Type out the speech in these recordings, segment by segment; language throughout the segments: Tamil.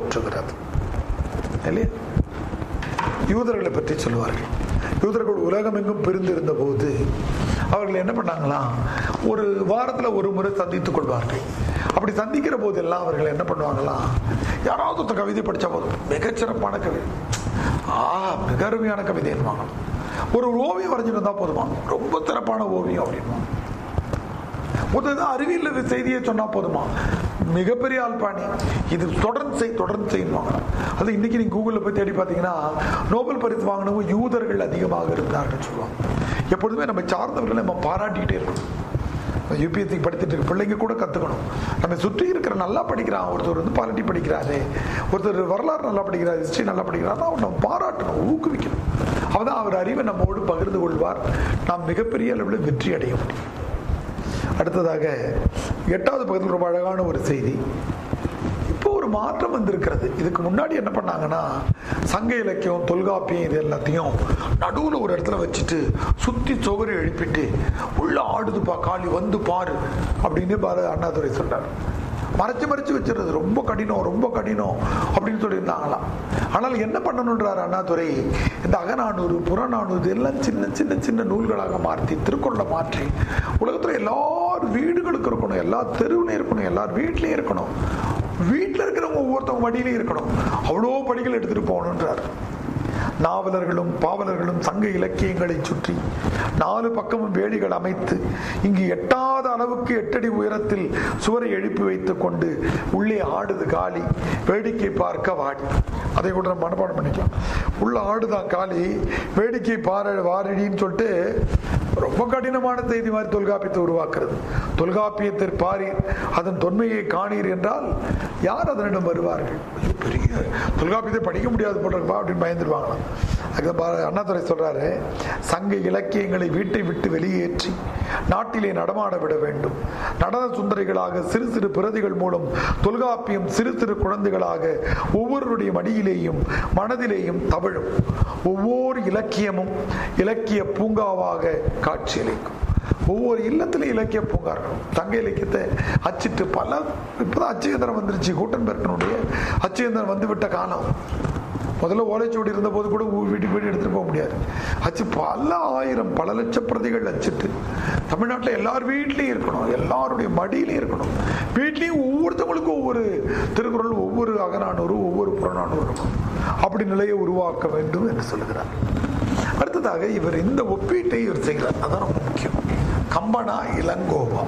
போற்றுகிறது இல்லையா? யூதர்களை பற்றி சொல்லுவார்கள். யூதர்கள் உலகம் எங்கும் பிரிந்திருந்த போது அவர்கள் என்ன பண்ணாங்களாம், ஒரு வாரத்தில் ஒரு முறை சந்தித்துக் கொள்வார்கள். அப்படி சந்திக்கிற போதெல்லாம் அவர்கள் என்ன பண்ணுவாங்களாம், யாராவது ஒருத்தர் கவிதை படித்தா போதும், மிகச்சிறப்பான கவிதை, மிக அருமையான கவிதை என்னவாங்க, ஒரு ஓவியம் வரைஞ்சிட்டு இருந்தா போதுமா, ரொம்ப சிறப்பான ஓவியம் அப்படின்வாங்க. அறிவியல் செய்தியை சொன்னா போதுமா, மிகப்பெரிய ஆல்பாணி, இது தொடர்ந்து செய்வாங்க. அது இன்னைக்கு நீங்க கூகுள்ல போய் தேடி பார்த்தீங்கன்னா நோபல் பரிசு வாங்கினவங்க யூதர்கள் அதிகமாக இருந்தார்கள் சொல்லுவாங்க. எப்பொழுதுமே நம்ம சார்ந்தவர்களை நம்ம பாராட்டிக்கிட்டே இருக்கணும். யூபிஎஸ்சி படித்துட்டு இருக்க பிள்ளைங்க கூட கத்துக்கணும். நம்ம சுற்றி இருக்கிற நல்லா படிக்கிறான், ஒருத்தர் வந்து பாலிட்டி படிக்கிறாரு, ஒருத்தர் வரலாறு நல்லா படிக்கிறார், ஹிஸ்டரி நல்லா படிக்கிறாருன்னா அவர் நம்ம பாராட்டணும், ஊக்குவிக்கணும். அப்பதான் அவர் அறிவை நம்மோடு பகிர்ந்து கொள்வார், நாம் மிகப்பெரிய அளவில் வெற்றி அடைய முடியும். அடுத்ததாக 8வது பக்கத்தில் ரொம்ப அழகான ஒரு செய்தி. இப்போ ஒரு மாற்றம் வந்திருக்கிறது. இதுக்கு முன்னாடி என்ன பண்ணாங்கன்னா, சங்க இலக்கியம், தொல்காப்பியம் இது எல்லாத்தையும் நடுவில் ஒரு இடத்துல வச்சுட்டு சுத்தி சுவரை எழுப்பிட்டு உள்ள ஆடுதுப்பா காளி வந்து பாரு அப்படின்னு அண்ணாதுரை சொல்றாரு. மறைச்சு வச்சிருது, ரொம்ப கடினம் அப்படின்னு சொல்லியிருந்தாங்களாம். ஆனால் என்ன பண்ணணுன்றார் அண்ணாதுரை, இந்த அகநானூறு, புறநானூறு எல்லாம் சின்ன நூல்களாக மாற்றி, திருக்குறளை மாற்றி உலகத்துல எல்லாரும் வீடுகளுக்கு இருக்கணும், எல்லா தெருவுலையும் இருக்கணும், எல்லார் வீட்லயும் இருக்கணும், வீட்டில் இருக்கிறவங்க ஒவ்வொருத்தவங்க வடியிலையும் இருக்கணும், அவ்வளோ படிகள் எடுத்துட்டு போகணுன்றார். நாவலர்களும் பாவலர்களும் சங்க இலக்கியங்களை சுற்றி 4 பக்கமும் வேலிகள் அமைத்து இங்கு எட்டாத அளவுக்கு 8 அடி உயரத்தில் சுவரை எழுப்பி வைத்துக் கொண்டு உள்ளே ஆடுது காளி, வேடிக்கை பார்க்க வாடி. அதை கூட நம்ம மனப்பாடம் பண்ணிக்கலாம். உள்ள ஆடுதான் காளி, வேடிக்கை வாரடின்னு சொல்லிட்டு ரொம்ப கடினமான செய்தி மாதிரி தொல்காப்பியத்தை உருவாக்குறது. தொல்காப்பியத்தை பாரீர், அதன் தொன்மையை காணீர் என்றால் யார் அதனிடம் வருவார்கள்? பெரிய தொல்காப்பியத்தை படிக்க முடியாது போட்டிருப்பா அப்படின்னு பயந்துருவாங்களாம். அண்ணாதுரை சொல்றாரு, சங்க இலக்கியங்களை வீட்டை விட்டு வெளியேற்றி நாட்டிலே நடமாட விட வேண்டும். நடன சுந்தரிகளாக சிறு பிரதிகள் மூலம் தொல்காப்பியம் சிறு குழந்தைகளாக ஒவ்வொருடைய மடியிலேயும் மனதிலேயும் தவழும். ஒவ்வொரு இலக்கியமும் இலக்கிய பூங்காவாக காட்சியளிக்கும். ஒவ்வொரு இல்லத்திலும் இலக்கிய பூங்கா இருக்கும். சங்க இலக்கியத்தை அச்சிட்டு இப்பதான் அச்சயந்திரம் வந்துருச்சு. கூட்டன்பெர்கனுடைய அச்சயந்திரம் வந்து விட்ட காலம். முதல்ல ஓலைச்சுவடி இருந்த போது கூட வீட்டுக்கு எடுத்துட்டு போக முடியாது. அச்சு பல லட்ச பிரதிகள் அச்சிட்டு தமிழ்நாட்டில் எல்லார் வீட்லயும் இருக்கணும், எல்லாருடைய மடியிலையும் இருக்கணும். வீட்லயும் ஒவ்வொருத்தவங்களுக்கும் ஒவ்வொரு திருக்குறள், ஒவ்வொரு அகநானூறு, ஒவ்வொரு புறநானூறு இருக்கும். அப்படி நிலையை உருவாக்க வேண்டும் என்று சொல்லுகிறார். அடுத்ததாக இவர் இந்த ஒப்பீட்டை இவர் செய்கிறார். அதான் ரொம்ப முக்கியம். கம்பனா இளங்கோவா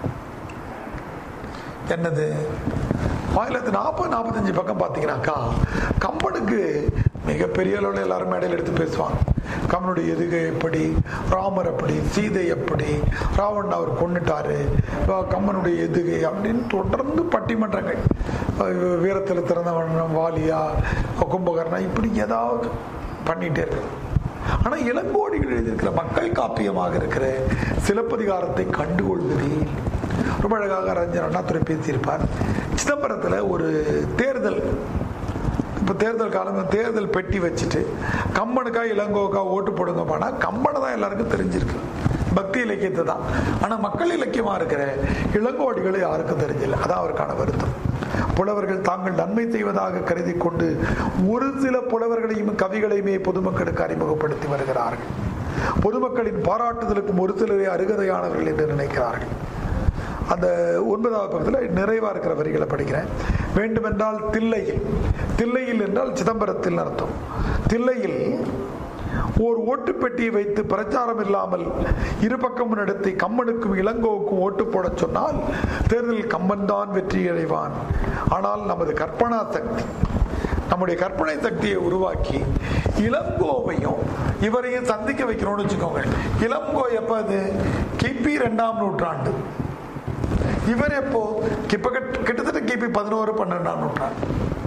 என்னது 1040-45 பக்கம் பார்த்தீங்கன்னாக்கா, கம்பனுக்கு மிகப்பெரிய அளவில் எல்லாரும் மேடையில் எடுத்து பேசுவாங்க. கம்பனுடைய எதுகை எப்படி, ராமர் எப்படி, சீதை எப்படி, ராவணன் அவர் கொண்டுட்டாரு, கம்பனுடைய எதுகை அப்படின்னு தொடர்ந்து பட்டிமன்றங்கள், வீரத்தில் திறந்தவன் வாலியா, கும்பகர்ணா, இப்படி ஏதாவது பண்ணிட்டே இருக்கு. ஆனா இளங்கோடிகள் எழுதியிருக்கிற மக்கள் காப்பியமாக இருக்கிற சிலப்பதிகாரத்தை கண்டுகொள்வதே ரொம்ப அழகாக ரஞ்சன் அண்ணாதுரை பேசியிருப்பார். சிதம்பரத்துல ஒரு தேர்தல், இப்ப தேர்தல் காலம், தேர்தல் பெட்டி வச்சுட்டு கம்பனுக்கா இளங்கோக்கா ஓட்டு போடுங்கப்பானா கம்பனை தான் எல்லாருக்கும் தெரிஞ்சிருக்கு, பக்தி இலக்கியத்தை தான். ஆனா மக்கள் இலக்கியமா இருக்கிற இளங்கோடிகளை யாருக்கும் தெரிஞ்சில்லை. அதான் அவருக்கான வருத்தம். புலவர்கள் தாங்கள் நன்மை செய்வதாக கருதி கொண்டு ஒரு சில புலவர்களையும் கவிகளையுமே பொதுமக்களுக்கு அறிமுகப்படுத்தி வருகிறார்கள். பொதுமக்களின் பாராட்டுதலுக்கும் ஒரு சிலரை அருகதையானவர்கள் என்று நினைக்கிறார்கள். அந்த 9வது பக்கத்தில் நிறைவா இருக்கிற வரிகளை படிக்கிறேன். வேண்டுமென்றால் தில்லையில் என்றால் சிதம்பரத்தில் அர்த்தம். தில்லையில் ஓர் ஓட்டு பெட்டியை வைத்து பிரச்சாரம் இல்லாமல் இரு பக்கமும் நடத்தி கம்பனுக்கும் இளங்கோவுக்கும் ஓட்டு போட சொன்னால் தேர்தலில் கம்பன் தான் வெற்றி அடைவான். ஆனால் நமது கற்பனா சக்தி, நம்முடைய கற்பனை சக்தியை உருவாக்கி இளங்கோவையும் இவரையும் சந்திக்க வைக்கணும்னு வச்சுக்கோங்க. இளங்கோ எப்ப அது கிபி 2ஆம் நூற்றாண்டு, இவர் எப்போ கிட்டத்தட்ட கிபி 11-12ஆம் நூற்றாண்டு.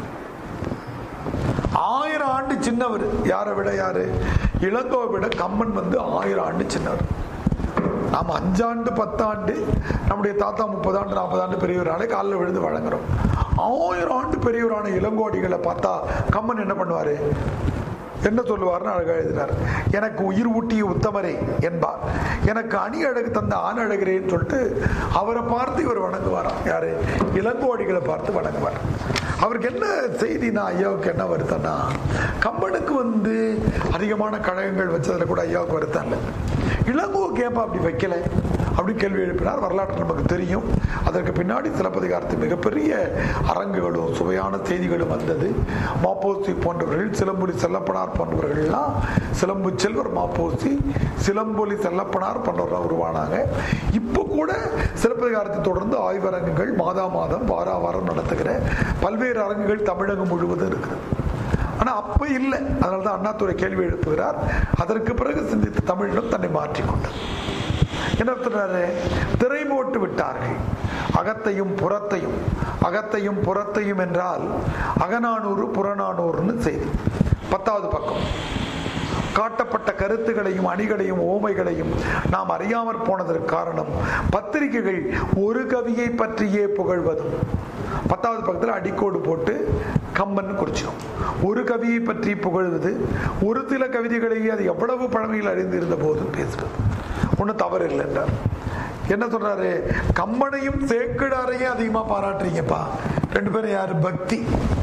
1000 ஆண்டு சின்னவர். யாரை விட? யாரு? இளங்கோவை விட கம்பன் 1000 ஆண்டு சின்னவர். நாம 5 ஆண்டு 10 ஆண்டு, நம்முடைய தாத்தா 30 ஆண்டு 40 ஆண்டு பெரியவராலே காலில் விழுந்து வழங்குறோம். 1000 ஆண்டு பெரியவரான இளங்கோடிகளை பார்த்தா கம்பன் என்ன பண்ணுவாரு, என்ன சொல்லுவார்னு அழகா எழுதினார். எனக்கு உயிர் ஊட்டிய உத்தமரே என்பார், எனக்கு அணி அழகு தந்த ஆண் அழகிறேன்னு சொல்லிட்டு அவரை பார்த்து இவர் வணங்குவாராம். யாரு? இளங்கோடிகளை பார்த்து வணங்குவார். அவருக்கு என்ன செய்தினா, ஐயாவுக்கு என்ன வருத்தம்னா, கம்பனுக்கு அதிகமான கழகங்கள் வச்சதுல கூட ஐயாவுக்கு வருத்தம் இல்லை. இளங்கோவுக்கு ஏப்பா அப்படி வைக்கல அப்படி கேள்வி எழுப்பினார். வரலாற்று நமக்கு தெரியும். அதற்கு பின்னாடி சிலப்பதிகாரத்தில் மிகப்பெரிய அரங்குகளும் சுவையான செய்திகளும் வந்தது. மாப்போசி போன்றவர்கள், சிலம்பொலி செல்லப்பனார் போன்றவர்கள்லாம், சிலம்பு செல்வர் மாப்போசி, சிலம்பொலி செல்லப்பனார் போன்றவர்கள் உருவானாங்க. இப்போ கூட சிலப்பதிகாரத்தை தொடர்ந்து ஆய்வரங்குகள் மாதா மாதம் வார வாரம் நடத்துகிற பல்வேறு அரங்குகள் தமிழகம் முழுவதும் இருக்குது. ஆனா அப்ப இல்லை. அதனால்தான் அண்ணாதுரை கேள்வி எழுப்புகிறார். அதற்கு பிறகு சிந்தித்து தமிழிடம் தன்னை மாற்றிக்கொண்டார். என்ன சொல்றாரு? திரை போட்டு விட்டார்கள் அகத்தையும் புறத்தையும். அகத்தையும் புறத்தையும் என்றால் அகநானூறு புறநானூறுன்னு செய்தி. 10வது பக்கம். காட்டப்பட்ட கருத்துகளையும் அணிகளையும் ஓமைகளையும் நாம் அறியாமற் போனதற்கு காரணம் பத்திரிகைகள் ஒரு கவியை பற்றியே புகழ்வதும். 10வது பக்கத்தில் அடிக்கோடு போட்டு கம்பன் குறிச்சிடும். ஒரு கவியை பற்றி புகழ்வது, ஒரு சில கவிதைகளையே அது எவ்வளவு பழமையில் அறிந்திருந்த போதும் பேசுறது ஒன்றும் தவறு இல்லை என்றார். என்ன சொல்றாரு? கம்பனையும் சேக்கிழாரையும் அதிகமா பாராட்டுறீங்கப்பா. 2 பேரும் யாரு? பக்தி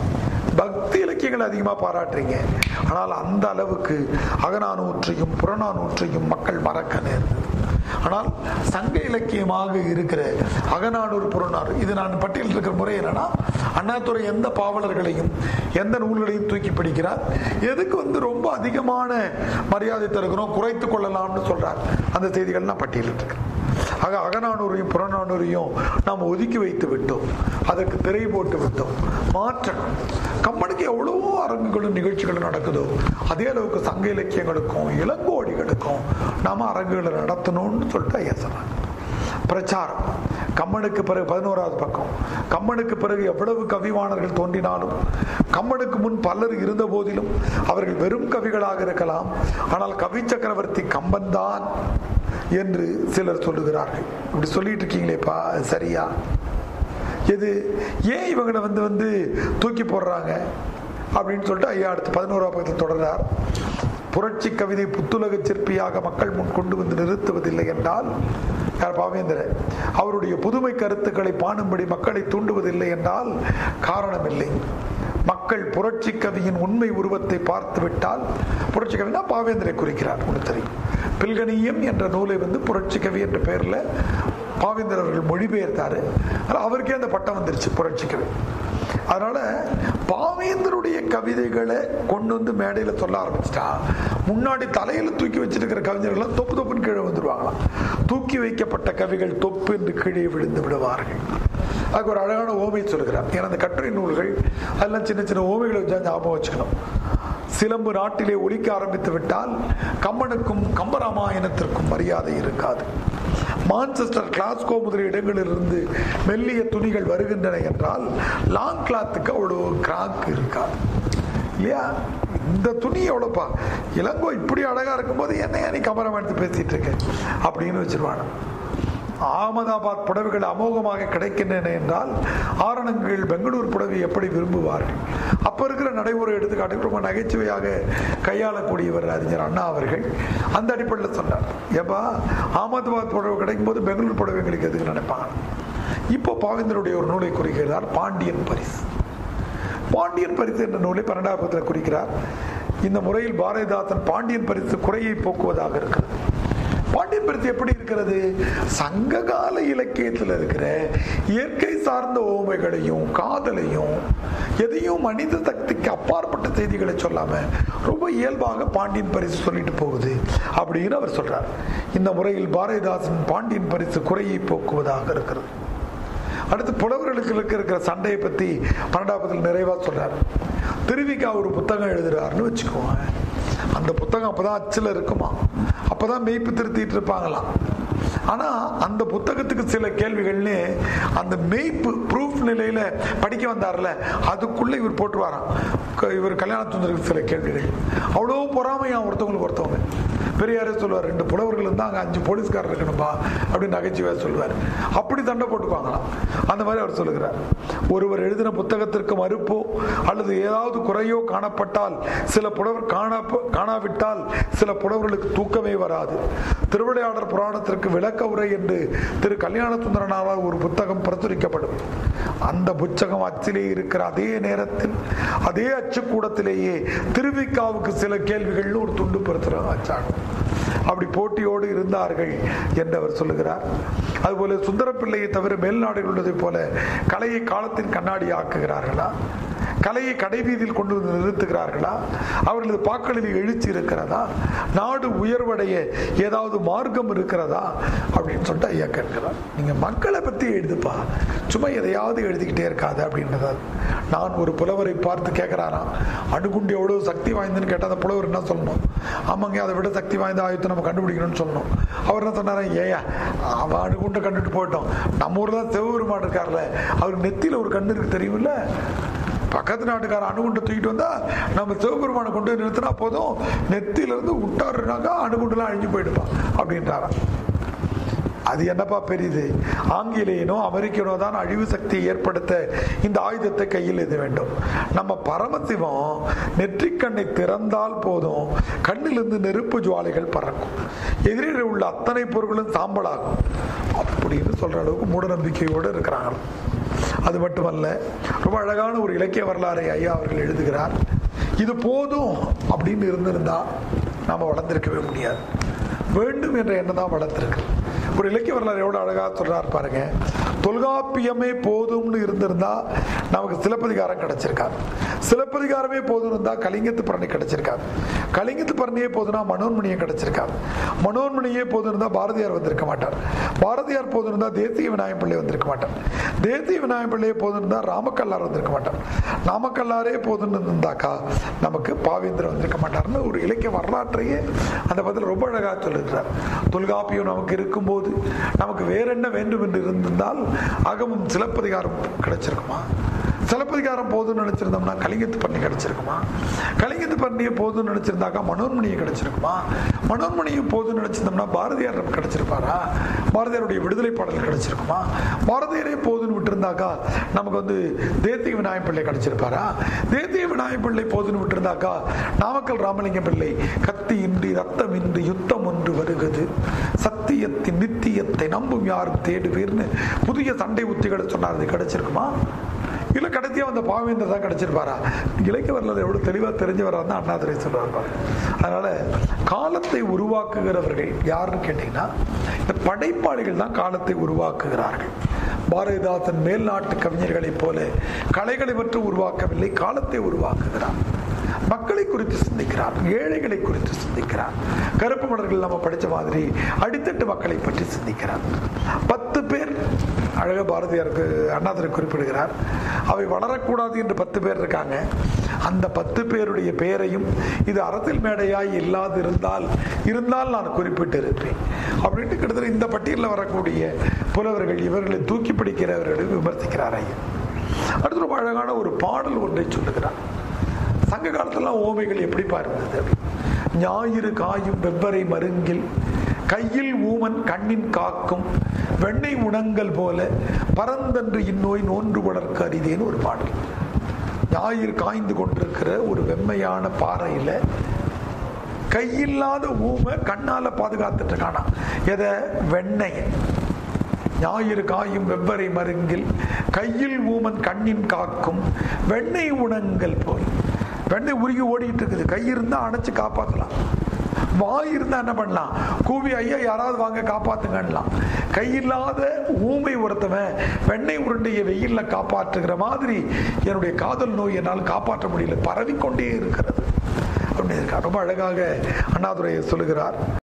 பக்தி இலக்கியங்கள் அதிகமா பாராட்டுறீங்க. ஆனால் அந்த அளவுக்கு அகநானூற்றையும் புறநானூற்றையும் மக்கள் மறக்க நேர்ந்தது. ஆனால் சங்க இலக்கியமாக இருக்கிற அகநானூறு புறநானூறு, இது நான் பட்டியலில் இருக்கிற முறை என்னன்னா, அண்ணாதுரை எந்த பாவலர்களையும் எந்த நூல்களையும் தூக்கி பிடிக்கிறார், எதுக்கு ரொம்ப அதிகமான மரியாதை தருகிறோம், குறைத்துக் கொள்ளலாம்னு சொல்றார். அந்த செய்திகள் நான் பட்டியலில் இருக்கிறேன். ஆக அகநானூரையும் புறநானூரையும் நாம் ஒதுக்கி வைத்து விட்டோம், அதற்கு திரை போட்டு விட்டோம். மாற்றணும். கம்பனுக்கு எவ்வளவோ அரங்குகளும் நிகழ்ச்சிகளும் நடக்குதோ அதே அளவுக்கு சங்க இலக்கியங்களுக்கும் இளங்கோடிகளுக்கும் நாம அரங்குகளை நடத்தணும்னு சொல்லிட்டு ஐயா சொன்னாங்க. பிரச்சாரம். கம்பனுக்கு பிறகு 11வது பக்கம். கம்பனுக்கு பிறகு எவ்வளவு கவிவாணர்கள் தோன்றினாலும், கம்பனுக்கு முன் பலர் இருந்த போதிலும் அவர்கள் வெறும் கவிகளாக இருக்கலாம், ஆனால் கவி சக்கரவர்த்தி கம்பன் தான் என்று சிலர் சொல்லுகிறார்கள். இப்படி சொல்லிட்டு இருக்கீங்களேப்பா, சரியா? எது ஏன் இவங்களை தூக்கி போடுறாங்க அப்படின்னு சொல்லிட்டு ஐயா அடுத்து 11வது பக்கத்தில் தொடர்றார். புரட்சி கவிதை புத்துலக சிற்பியாக மக்கள் முன் கொண்டு நிறுத்துவதில்லை என்றால் யார்? பாவேந்திரன். அவருடைய புதுமை கருத்துக்களை பாணும்படி மக்களை தூண்டுவதில்லை என்றால் காரணம் இல்லை. மக்கள் புரட்சி கவியின் உண்மை உருவத்தை பார்த்து விட்டால், புரட்சி கவினா பாவேந்திரை குறிக்கிறார், உங்களுக்கு தெரியும். பில்கணியம் என்ற நூலை புரட்சி கவி என்ற பெயர்ல பாவேந்தர் அவர்கள் மொழிபெயர்த்தாரு. அவருக்கே அந்த பட்டம் வந்துருச்சு, புரட்சி கவி. அதனால பாவேந்தருடைய கவிதைகளை கொண்டு மேடையில சொல்ல ஆரம்பிச்சிட்டா, முன்னாடி தலையில தூக்கி வச்சிருக்கிற கவிஞர்கள் தொப்பு தொப்புன்னு கீழே வந்துருவாங்களாம். தூக்கி வைக்கப்பட்ட கவிகள் தொப்பு என்று கீழே விழுந்து விடுவார்கள். அதுக்கு ஒரு அழகான ஓமை சொல்கிறார். ஏன்னா அந்த கட்டுரை நூல்கள் அதெல்லாம் சின்ன சின்ன ஓமைகளை வச்சா ஞாபகம் வச்சுக்கணும். சிலம்பு நாட்டிலே ஒலிக்க ஆரம்பித்து விட்டால் கம்பனுக்கும் கம்பராமாயணத்திற்கும் மரியாதை இருக்காது. மான்செஸ்டர், கிளாஸ்கோ முதலிய இடங்களிலிருந்து மெல்லிய துணிகள் வருகின்றன என்றால் லாங் கிளாத்துக்கு அவ்வளவு கிராக் இருக்காது இல்லையா? இந்த துணி எவ்வளவுப்பா, இளங்கோ இப்படி அழகா இருக்கும் போது என்ன நீ கம்பராமாயணத்தை பேசிட்டு இருக்க அப்படின்னு வச்சிருவாங்க. அகமதாபாத் புடவைகள் அமோகமாக கிடைக்கின்றன என்றால் ஆரணங்கள் பெங்களூர் புடவை எப்படி விரும்புவார்கள்? அப்ப இருக்கிற நடைமுறை எடுத்துக்காட்டு ரொம்ப நகைச்சுவையாக கையாளக்கூடியவர் அறிஞர் அண்ணா அவர்கள் அந்த அடிப்படையில் சொன்னார். ஏப்பா, அகமதாபாத் புடவை கிடைக்கும் போது பெங்களூர் புடவைங்களுக்கு எதுக்கு நினைப்பாங்க? இப்போ பாவேந்தருடைய ஒரு நூலை குறிக்கிறார், பாண்டியன் பரிசு. பாண்டியன் பரிசு என்ற நூலை 12வது பக்கத்தில் குறிக்கிறார். இந்த முறையில் பாரதிதாசன் பாண்டியன் பரிசு குறையை போக்குவதாக இருக்கிறது. பாண்டியன் பரிசு எப்படி இருக்கிறது? சங்ககால இலக்கியத்தில் இருக்கிற இயற்கை சார்ந்த ஓமைகளையும் காதலையும் எதையும் மனித சக்திக்கு அப்பாற்பட்ட செய்திகளை சொல்லாம ரொம்ப இயல்பாக பாண்டியன் பரிசு சொல்லிட்டு போகுது அப்படின்னு அவர் சொல்றார். இந்த முறையில் பாரதிதாசன் பாண்டியன் பரிசு குறையை போக்குவதாக இருக்கிறது. அடுத்து புலவர்களுக்கு இருக்கிற சண்டையை பத்தி 12வது நிறைவா சொல்றாரு. திருவிக்கா ஒரு புத்தகம் எழுதுறாருன்னு வச்சுக்கோங்க. அந்த புத்தகம் அப்பதான் அச்சில் இருக்குமா, அப்பதான் மெய்ப்பு திருத்திட்டு இருப்பாங்களாம். ஆனா அந்த புத்தகத்துக்கு சில கேள்விகள்னு அந்த மெய்ப்பு ப்ரூஃப் நிலையில படிக்க வந்தார்ல, அதுக்குள்ள இவர் போட்டுவாராம். இவர் கல்யாண சுந்தருக்கு சில கேள்விகள் அவ்வளோ பொறாமையா ஒருத்தவங்களுக்கு ஒருத்தவங்க. பெரியாரே சொல்லுவார், 2 புலவர்கள் இருந்தால் அங்கே 5 போலீஸ்காரர் இருக்கணும்பா அப்படின்னு நகைச்சுவையாக சொல்லுவார். அப்படி சண்டை போட்டுக்குவாங்களாம். அந்த மாதிரி அவர் சொல்லுகிறார். ஒருவர் எழுதின புத்தகத்திற்கு மறுப்போ அல்லது ஏதாவது குறையோ காணப்பட்டால் சில புலவர் காணாவிட்டால் சில புலவர்களுக்கு தூக்கமே வராது. திருவிளையாடற் புராணத்திற்கு விளக்க உரை என்று திரு கல்யாண சுந்தரனாரால் ஒரு புத்தகம் பிரசுரிக்கப்படும். அந்த புத்தகம் அச்சிலே இருக்கிற அதே நேரத்தில் அதே அச்சுக்கூடத்திலேயே திருவிக்காவுக்கு சில கேள்விகள் ஒரு துண்டு பிரசுரம். அப்படி போட்டியோடு இருந்தார்கள் என்று அவர் சொல்லுகிறார். அதுபோல சுந்தரப்பிள்ளையை தவிர மேல்நாடுகள் உள்ளதை போல கலையை காலத்தின் கண்ணாடி ஆக்குகிறார்களா? கலையை கடைவீதியில் கொண்டு வந்து நிறுத்துகிறார்களா? அவர்களது பாக்களில் எழுச்சி இருக்கிறதா? நாடு உயர்வடைய ஏதாவது மார்க்கம் இருக்கிறதா அப்படின்னு சொல்லிட்டு ஐயா கேட்கிறார். நீங்க மக்களை பத்தி எழுதுப்பா, சும்மா எதையாவது எழுதிக்கிட்டே இருக்காது அப்படின்றதா. நான் ஒரு புலவரை பார்த்து கேட்கிறாராம், அணுகுண்டு எவ்வளவு சக்தி வாய்ந்ததுன்னு கேட்டால் அந்த புலவர் என்ன சொல்லணும்? ஆமாங்க, அதை விட சக்தி வாய்ந்த ஆயுதத்தை நம்ம கண்டுபிடிக்கணும்னு சொல்லணும். அவர் என்ன சொன்னாரா, ஏயா அவன் அணுகுண்டை கண்டுட்டு போயிட்டோம், நம்ம ஊர்ல தான் சிவபெருமான் இருக்கார்ல, அவருக்கு நெத்தியில ஒரு கண்ணு இருக்கு தெரியுமில்ல, பக்கத்து நாட்டுக்கார அணுகுண்டை தூக்கிட்டு வந்தா நம்ம சிவபெருமானை கொண்டு போய் நிறுத்தினா போதும், நெத்தியிலிருந்து விட்டாருனாக்கா அணுகுண்டுலாம் அழிஞ்சு போயிடுப்பான் அப்படின்றாராம். அது என்னப்பா பெரியது? ஆங்கிலேயனோ அமெரிக்கனோ தான் அழிவு சக்தியை ஏற்படுத்த இந்த ஆயுதத்தை கையில் எழுத வேண்டும். நம்ம பரமசிவம் நெற்றிக்கண்ணை திறந்தால் போதும், கண்ணிலிருந்து நெருப்பு ஜுவாலைகள் பறக்கும், எதிரில் உள்ள அத்தனை பொருட்களும் சாம்பலாகும் அப்படின்னு சொல்ற அளவுக்கு மூட நம்பிக்கையோடு இருக்கிறாங்க. அது மட்டுமல்ல, ரொம்ப அழகான ஒரு இலக்கிய வரலாறை ஐயா அவர்கள் எழுதுகிறார். இது போதும் அப்படின்னு இருந்திருந்தா நாம வளர்ந்திருக்கவே முடியாது. வேண்டும் என்ற எண்ணம் தான் வளர்த்திருக்கு. ஒரு இலக்கிய வரலாறு எவ்வளவு அழகா சொல்றாரு பாருங்க. தொல்காப்பியமே போதும்னு இருந்திருந்தா நமக்கு சிலப்பதிகாரம் கிடைச்சிருக்காது. சிலப்பதிகாரமே போதும் இருந்தா கலிங்கத்து பரணி கிடைச்சிருக்காது. கலிங்கத்து பரணியே போதுனா மனோன்மணியே கிடைச்சிருக்காது. மனோன்மணியே போதும் இருந்தா பாரதியார் வந்திருக்க மாட்டார். பாரதியார் போதும் இருந்தா தேசிய விநாயகம் பிள்ளை வந்திருக்க மாட்டார். தேசிய விநாயகம் பிள்ளையே போதும் இருந்தா ராமக்கல்லார் வந்திருக்க மாட்டார். ராமக்கல்லாரே போதும்னு இருந்தாக்கா நமக்கு பாவேந்திரன் வந்திருக்க மாட்டார்னு ஒரு இலக்கிய வரலாற்றையே அந்த பதில் ரொம்ப அழகா சொல்லுகிறார். தொல்காப்பியம் நமக்கு இருக்கும்போது நமக்கு வேற என்ன வேண்டும் என்று இருந்திருந்தால் அகமும் சிலப்பதிகாரம் கிடைச்சிருக்குமா? சிலப்பதிகாரம் போதும்னு நினைச்சிருந்தோம்னா கலிங்கத்து பரணி கிடைச்சிருக்குமா? கலிங்கத்து பரணியை போதும்னு நினைச்சிருந்தாக்கா மனோன்மணியை கிடைச்சிருக்குமா? மனோன்மணியும் போதும்னு நினைச்சிருந்தோம்னா பாரதியார் கிடைச்சிருப்பாரா? பாரதியாருடைய விடுதலை பாடல் கிடைச்சிருக்குமா? பாரதியாரே போதும்னு விட்டுருந்தாக்கா நமக்கு தேசிய விநாயகம் பிள்ளை கிடைச்சிருப்பாரா? தேசிய விநாயகம் பிள்ளை போதும்னு விட்டுருந்தாக்கா நாமக்கல் ராமலிங்கம் பிள்ளை கத்தி இன்றி ரத்தம் இன்றி யுத்தம் ஒன்று வருகிறது, சத்தியத்தின் நித்தியத்தை நம்பும் யாரும் தேடுவீர்னு புதிய சண்டை உத்திகளை சொன்னார். அது கிடைச்சிருக்குமா? இல்ல கடைசியா வந்த பாவேந்தர் தான் கிடைச்சிருப்பாரா? இலக்கிய வரலாறு எவ்வளவு தெளிவா தெரிஞ்சவரா தான் அண்ணாதுரை சொல்றாரு. அதனால காலத்தை உருவாக்குகிறவர்கள் யாருன்னு கேட்டீங்கன்னா இந்த படைப்பாளிகள் தான் காலத்தை உருவாக்குகிறார்கள். பாரதிதாசன் மேல்நாட்டு கவிஞர்களைப் போல கலைகளை பற்றி உருவாக்கவில்லை, காலத்தை உருவாக்குகிறார். மக்களை குறித்து சிந்திக்கிறார், ஏழைகளை குறித்து சிந்திக்கிறார். கருப்பு மலர்கள் நம்ம படிச்ச மாதிரி அடித்தட்டு மக்களை பற்றி சிந்திக்கிறார். 10 பேர் அழக பாரதியாருக்கு அண்ணாதுரை குறிப்பிடுகிறார். அவை வளரக்கூடாது என்று 10 பேர் இருக்காங்க. அந்த 10 பேருடைய பெயரையும் இது அரசியல் மேடையாய் இல்லாது இருந்தால் நான் குறிப்பிட்டு இருக்கிறேன் அப்படின்ட்டு கிட்டத்தட்ட இந்த பட்டியலில் வரக்கூடிய புலவர்கள் இவர்களை தூக்கி பிடிக்கிறவர்களை விமர்சிக்கிறார். அடுத்து ரொம்ப அழகான ஒரு பாடல் ஒன்றை சொல்லுகிறார். சங்க காலத்துல ஓமைகள் எப்படி இருந்தது? ஞாயிறு காயும் வெவ்வரை மருங்கில் கையில் ஊமன் கண்ணின் காக்கும் வெண்ணெய் உணங்கல் போல பரந்தன்று இந்நோய் நோன்று வளர்க்க அரிதேன்னு ஒரு பாடல். ஞாயிறு காய்ந்து கொண்டிருக்கிற ஒரு வெம்மையான பாறையில கையில்லாத ஊமை கண்ணால பாதுகாத்துட்டு இருக்கானா எதை? வெண்ணெய். ஞாயிறு காயும் வெவ்வரை மருங்கில் கையில் ஊமன் கண்ணின் காக்கும் வெண்ணெய் உணங்கல் போல். வெண்ணெய் உருகி ஓடிட்டு இருக்குது, கை இருந்தா அணைச்சு காப்பாத்தலாம், வாய் இருந்தா என்ன பண்ணலாம்? கூவி ஐயா யாராவது வாங்க காப்பாத்துங்கலாம். கையில்லாத ஊமை ஒருத்தவன் வெண்ணெய் உருண்டைய வெயில்ல காப்பாற்றுகிற மாதிரி என்னுடைய காதல் நோய் என்னால் காப்பாற்ற முடியல, பரவிக்கொண்டே இருக்கிறது அப்படின்னு இருக்கா. ரொம்ப அழகாக அண்ணாதுரை சொல்லுகிறார்.